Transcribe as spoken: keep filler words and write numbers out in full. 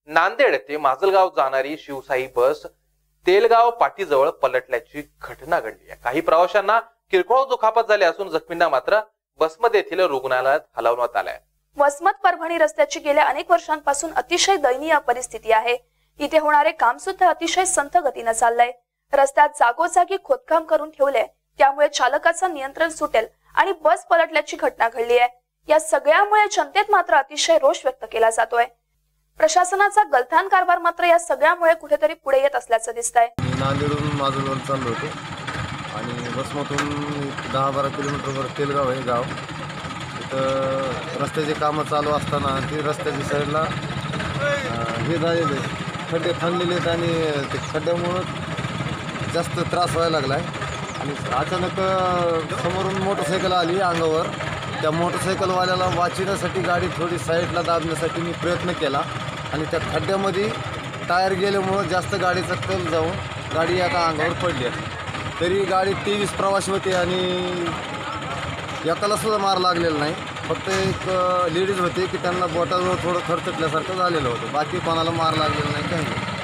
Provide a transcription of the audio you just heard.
नांदेड ते माजलगाव जाणारी शिवशाही बस तेलगाव पाटीजवळ पलटल्याची घटना घडली आहे। काही प्रवाशांना किरकोळ दुखापत झाली असून जखमींना मात्र बसमध्ये येथील रुग्णालयात हलवण्यात आले आहे। वसमत परभणी रस्त्याची गेल्या अनेक वर्षांपासून अतिशय दयनीय परिस्थिती आहे। इथे होणारे काम सुद्धा अतिशय संथ गतीने चाललंय। रस्त्यात जागोजागी खोदकाम करून ठेवले, त्यामुळे चालकाचं नियंत्रण सुटेल आणि बस पलटल्याची घटना घडली आहे। या सगळ्यामुळे जनतेत मात्र अतिशय रोष व्यक्त केला जातोय। प्रशासनाचा गलथान कारभार मात्र या सगळ्यामुळे कुठेतरी पुढे येत असल्याचं दिसतंय। नांदेडहून माजलगाव चाललो होतो आणि बसमधून दहा बारा किलोमीटरवर तेलगाव आहे गाव। तिथं रस्त्याचे कामं चालू असताना ती रस्त्याच्या साईडला हे झालेले खड्डे थांबलेले आहेत आणि ते खड्ड्यामुळं जास्त त्रास व्हायला लागला आहे। आणि अचानक समोरून मोटरसायकल आली अंगावर। त्या मोटरसायकलवाल्याला वाचवण्यासाठी गाडी थोडी साईडला दाबण्यासाठी मी प्रयत्न केला आणि त्या खड्ड्यामध्ये टायर गेल्यामुळं जास्त गाडीचा कल जाऊन गाडी आता अंगावर पडली आहे। तरी गाडी तेवीस प्रवासी होते आणि एकाला सुद्धा मार लागलेला नाही। फक्त एक लेडीज होते की त्यांना बोटाजवळ थोडं खरचटल्यासारखं झालेलं होतं, बाकी कोणाला मार लागलेला नाही काही नाही।